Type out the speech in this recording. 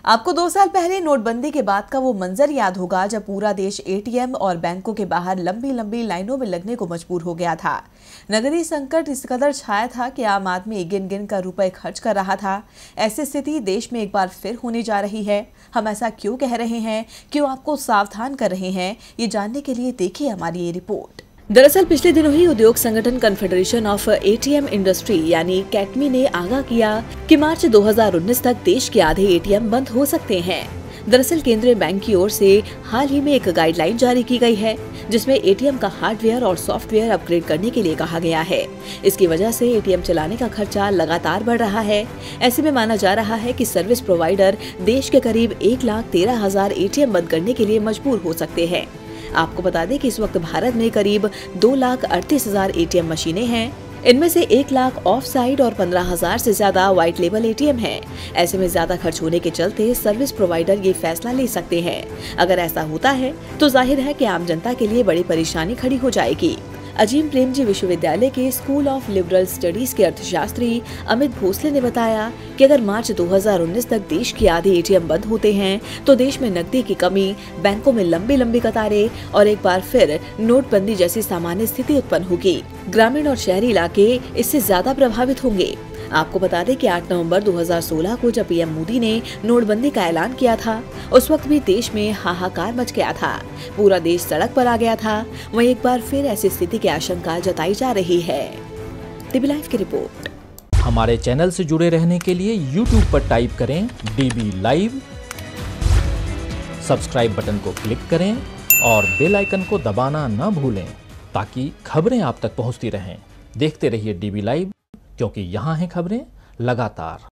आपको 2 साल पहले नोटबंदी के बाद का वो मंजर याद होगा जब पूरा देश एटीएम और बैंकों के बाहर लंबी लंबी लाइनों में लगने को मजबूर हो गया था। नगदी संकट इस कदर छाया था कि आम आदमी गिन गिन कर रुपए खर्च कर रहा था। ऐसी स्थिति देश में एक बार फिर होने जा रही है। हम ऐसा क्यों कह रहे हैं, क्यों आपको सावधान कर रहे हैं, ये जानने के लिए देखिए हमारी ये रिपोर्ट। दरअसल पिछले दिनों ही उद्योग संगठन कन्फेडरेशन ऑफ एटीएम इंडस्ट्री यानी कैटमी ने आगाह किया कि मार्च 2019 तक देश के आधे एटीएम बंद हो सकते हैं। दरअसल केंद्रीय बैंक की ओर से हाल ही में एक गाइडलाइन जारी की गई है, जिसमें एटीएम का हार्डवेयर और सॉफ्टवेयर अपग्रेड करने के लिए कहा गया है। इसकी वजह से एटीएम चलाने का खर्चा लगातार बढ़ रहा है। ऐसे में माना जा रहा है कि सर्विस प्रोवाइडर देश के करीब 1,13,000 एटीएम बंद करने के लिए मजबूर हो सकते हैं। आपको बता दें कि इस वक्त भारत में करीब 2,38,000 एटीएम मशीनें हैं। इनमें से 1 लाख ऑफ साइड और 15,000 से ज्यादा व्हाइट लेबल एटीएम हैं। ऐसे में ज्यादा खर्च होने के चलते सर्विस प्रोवाइडर ये फैसला ले सकते हैं। अगर ऐसा होता है तो जाहिर है कि आम जनता के लिए बड़ी परेशानी खड़ी हो जाएगी। अजीम प्रेमजी विश्वविद्यालय के स्कूल ऑफ लिबरल स्टडीज के अर्थशास्त्री अमित भोसले ने बताया कि अगर मार्च 2019 तक देश के आधे एटीएम बंद होते हैं तो देश में नकदी की कमी, बैंकों में लंबी लंबी कतारें और एक बार फिर नोटबंदी जैसी सामान्य स्थिति उत्पन्न होगी। ग्रामीण और शहरी इलाके इससे ज्यादा प्रभावित होंगे। आपको बता दें कि 8 नवंबर 2016 को जब पीएम मोदी ने नोटबंदी का ऐलान किया था, उस वक्त भी देश में हाहाकार मच गया था। पूरा देश सड़क पर आ गया था। वहीं एक बार फिर ऐसी स्थिति की आशंका जताई जा रही है। डीबी लाइव की रिपोर्ट। हमारे चैनल से जुड़े रहने के लिए YouTube पर टाइप करें डीबी लाइव, सब्सक्राइब बटन को क्लिक करें और बेल आइकन को दबाना न भूलें ताकि खबरें आप तक पहुंचती रहें। देखते रहिए डीबी लाइव, क्योंकि यहाँ हैं खबरें लगातार।